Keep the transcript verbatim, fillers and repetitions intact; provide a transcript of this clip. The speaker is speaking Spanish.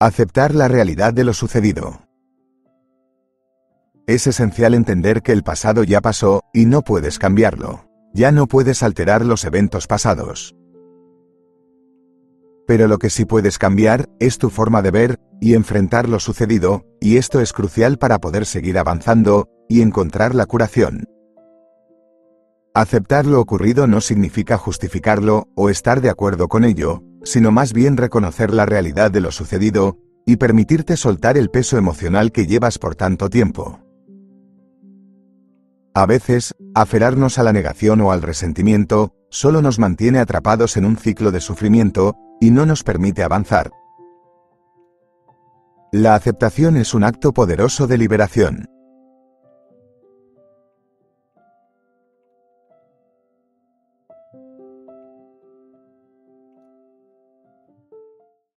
Aceptar la realidad de lo sucedido. Es esencial entender que el pasado ya pasó, y no puedes cambiarlo. Ya no puedes alterar los eventos pasados. Pero lo que sí puedes cambiar, es tu forma de ver, y enfrentar lo sucedido, y esto es crucial para poder seguir avanzando, y encontrar la curación. Aceptar lo ocurrido no significa justificarlo, o estar de acuerdo con ello, sino más bien reconocer la realidad de lo sucedido, y permitirte soltar el peso emocional que llevas por tanto tiempo. A veces, aferrarnos a la negación o al resentimiento, solo nos mantiene atrapados en un ciclo de sufrimiento, y no nos permite avanzar. La aceptación es un acto poderoso de liberación.